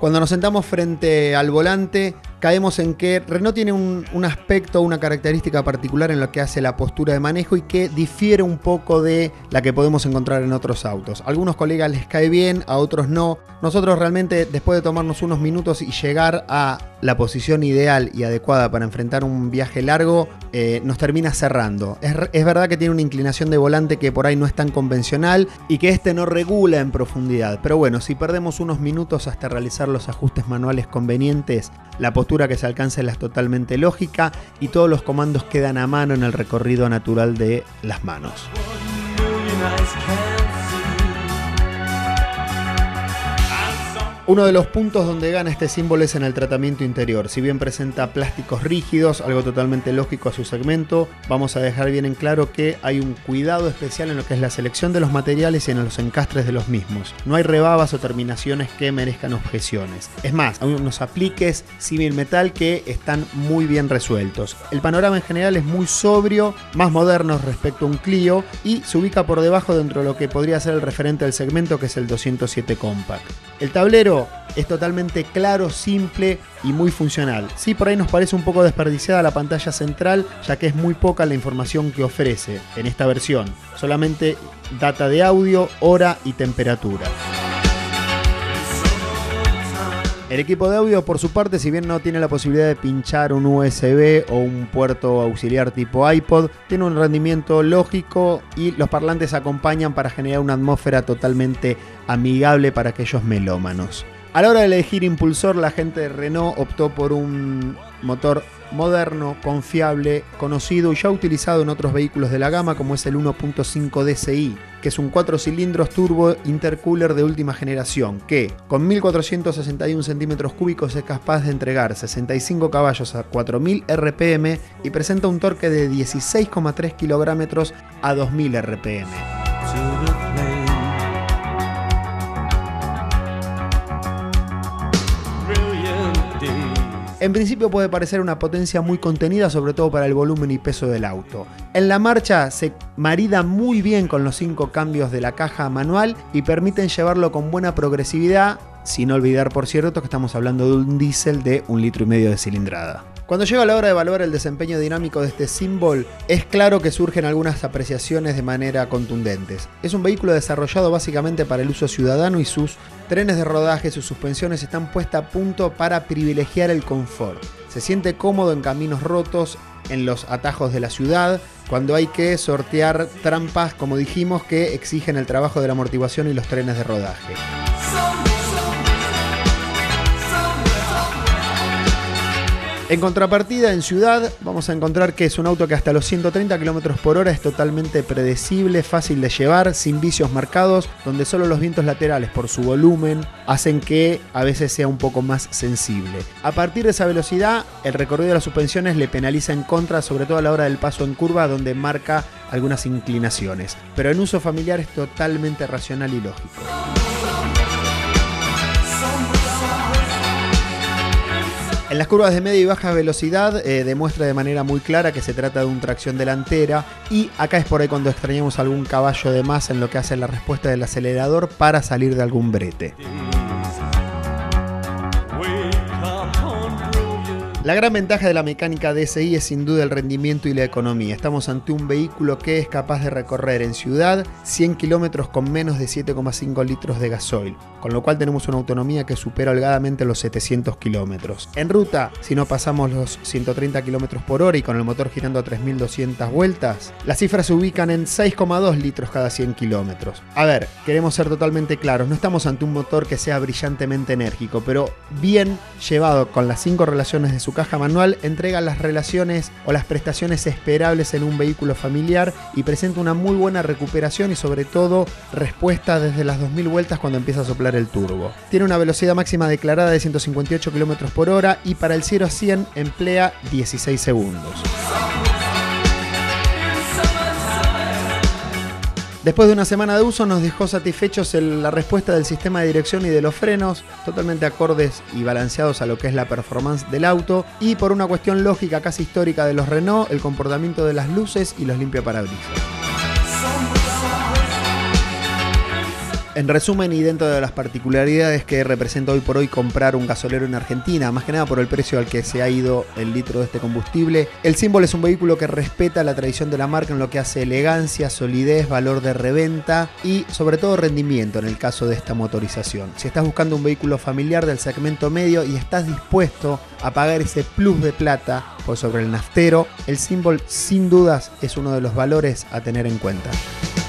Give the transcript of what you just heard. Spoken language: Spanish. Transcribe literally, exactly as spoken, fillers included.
Cuando nos sentamos frente al volante, caemos en que Renault tiene un, un aspecto, una característica particular en lo que hace la postura de manejo y que difiere un poco de la que podemos encontrar en otros autos. A algunos colegas les cae bien, a otros no. Nosotros realmente, después de tomarnos unos minutos y llegar a la posición ideal y adecuada para enfrentar un viaje largo, eh, nos termina cerrando. Es, es verdad que tiene una inclinación de volante que por ahí no es tan convencional y que este no regula en profundidad. Pero bueno, si perdemos unos minutos hasta realizar los ajustes manuales convenientes, la postura que se alcanza es totalmente lógica y todos los comandos quedan a mano en el recorrido natural de las manos. Uno de los puntos donde gana este símbolo es en el tratamiento interior. Si bien presenta plásticos rígidos, algo totalmente lógico a su segmento, vamos a dejar bien en claro que hay un cuidado especial en lo que es la selección de los materiales y en los encastres de los mismos. No hay rebabas o terminaciones que merezcan objeciones. Es más, hay unos apliques símil metal que están muy bien resueltos. El panorama en general es muy sobrio, más moderno respecto a un Clio y se ubica por debajo dentro de lo que podría ser el referente del segmento, que es el doscientos siete Compact. El tablero es totalmente claro, simple y muy funcional. Sí, por ahí nos parece un poco desperdiciada la pantalla central, ya que es muy poca la información que ofrece en esta versión. Solamente data de audio, hora y temperatura. El equipo de audio, por su parte, si bien no tiene la posibilidad de pinchar un U S B o un puerto auxiliar tipo iPod, tiene un rendimiento lógico y los parlantes acompañan para generar una atmósfera totalmente amigable para aquellos melómanos. A la hora de elegir impulsor, la gente de Renault optó por un motor moderno, confiable, conocido y ya utilizado en otros vehículos de la gama, como es el uno punto cinco D S I, que es un cuatro cilindros turbo intercooler de última generación, que con mil cuatrocientos sesenta y uno centímetros cúbicos es capaz de entregar sesenta y cinco caballos a cuatro mil R P M y presenta un torque de dieciséis coma tres kilogramos a dos mil R P M. En principio puede parecer una potencia muy contenida, sobre todo para el volumen y peso del auto. En la marcha se marida muy bien con los cinco cambios de la caja manual y permiten llevarlo con buena progresividad, sin olvidar, por cierto, que estamos hablando de un diésel de un litro y medio de cilindrada. Cuando llega la hora de evaluar el desempeño dinámico de este Symbol, es claro que surgen algunas apreciaciones de manera contundentes. Es un vehículo desarrollado básicamente para el uso ciudadano y sus trenes de rodaje, sus suspensiones están puestas a punto para privilegiar el confort. Se siente cómodo en caminos rotos, en los atajos de la ciudad, cuando hay que sortear trampas, como dijimos, que exigen el trabajo de la amortiguación y los trenes de rodaje. En contrapartida, en ciudad, vamos a encontrar que es un auto que hasta los ciento treinta kilómetros por hora es totalmente predecible, fácil de llevar, sin vicios marcados, donde solo los vientos laterales, por su volumen, hacen que a veces sea un poco más sensible. A partir de esa velocidad, el recorrido de las suspensiones le penaliza en contra, sobre todo a la hora del paso en curva, donde marca algunas inclinaciones. Pero en uso familiar es totalmente racional y lógico. En las curvas de media y baja velocidad eh, demuestra de manera muy clara que se trata de un tracción delantera y acá es por ahí cuando extrañamos algún caballo de más en lo que hace la respuesta del acelerador para salir de algún brete. La gran ventaja de la mecánica D S I es sin duda el rendimiento y la economía. Estamos ante un vehículo que es capaz de recorrer en ciudad cien kilómetros con menos de siete coma cinco litros de gasoil, con lo cual tenemos una autonomía que supera holgadamente los setecientos kilómetros. En ruta, si no pasamos los ciento treinta kilómetros por hora y con el motor girando a tres mil doscientas vueltas, las cifras se ubican en seis coma dos litros cada cien kilómetros. A ver, queremos ser totalmente claros, no estamos ante un motor que sea brillantemente enérgico, pero bien llevado con las cinco relaciones de su caja manual, entrega las relaciones o las prestaciones esperables en un vehículo familiar y presenta una muy buena recuperación y sobre todo respuesta desde las dos mil vueltas cuando empieza a soplar el turbo. Tiene una velocidad máxima declarada de ciento cincuenta y ocho kilómetros por hora y para el cero a cien emplea dieciséis segundos. Después de una semana de uso nos dejó satisfechos el, la respuesta del sistema de dirección y de los frenos, totalmente acordes y balanceados a lo que es la performance del auto, y por una cuestión lógica casi histórica de los Renault, el comportamiento de las luces y los limpiaparabrisas. En resumen, y dentro de las particularidades que representa hoy por hoy comprar un gasolero en Argentina, más que nada por el precio al que se ha ido el litro de este combustible, el Symbol es un vehículo que respeta la tradición de la marca en lo que hace elegancia, solidez, valor de reventa y sobre todo rendimiento en el caso de esta motorización. Si estás buscando un vehículo familiar del segmento medio y estás dispuesto a pagar ese plus de plata por sobre el naftero, el Symbol sin dudas es uno de los valores a tener en cuenta.